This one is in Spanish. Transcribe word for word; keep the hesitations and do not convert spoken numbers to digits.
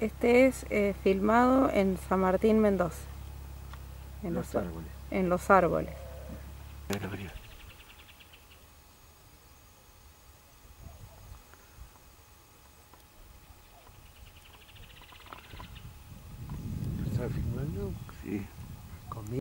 Este es eh, filmado en San Martín, Mendoza. En Los los, árboles. en los árboles. Bueno, María. ¿Estás filmando? Sí.